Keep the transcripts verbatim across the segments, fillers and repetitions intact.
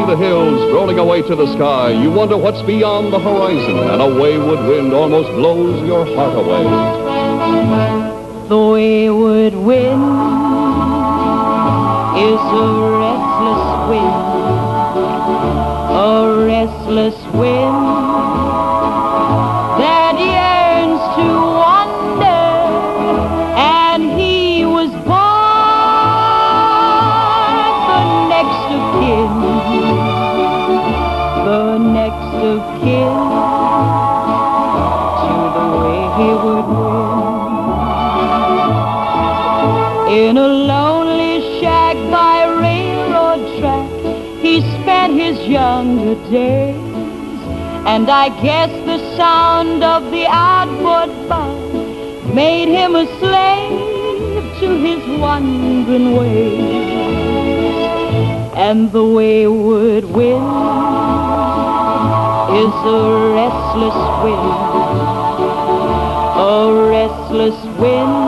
the hills rolling away to the sky, you wonder what's beyond the horizon, and a wayward wind almost blows your heart away. The wayward wind is a restless wind, a restless wind that yearns to wander, and he was born the next of kin, the next of kin to the wayward wind. In a lonely shack by railroad track, he spent his younger days, and I guess the sound of the outboard bound made him a slave to his wandering ways. And the wayward wind is a restless wind, a restless wind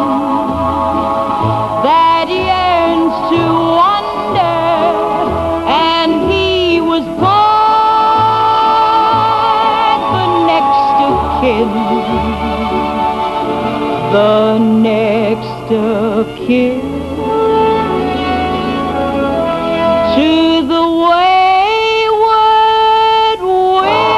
that yearns to wander, and he was born the next of kin, the next of kin to the wayward wind.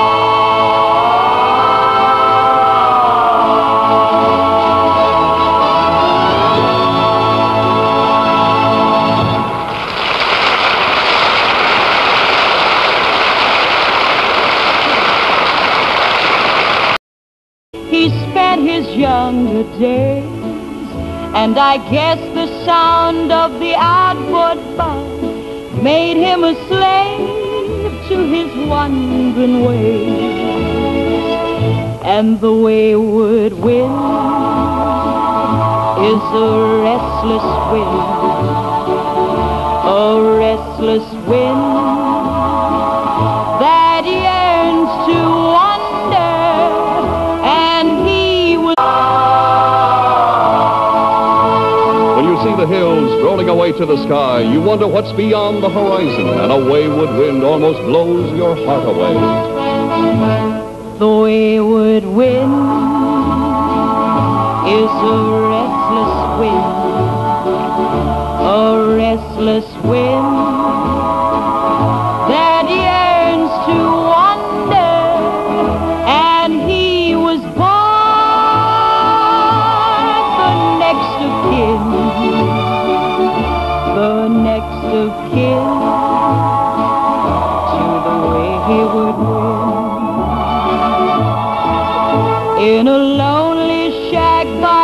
He spent his younger days, and I guess the sound of the outboard bound made him a slave to his wandering ways. And the wayward wind is a restless wind, a restless wind that yearns to wander, and he was... When you see the hills rolling away to the sky, you wonder what's beyond the horizon, and a wayward wind almost blows your heart away. The wayward wind is a restless wind, a restless wind that yearns to wander, and he was born the next of kin, the next of kin to the wayward wind. In a lonely shack by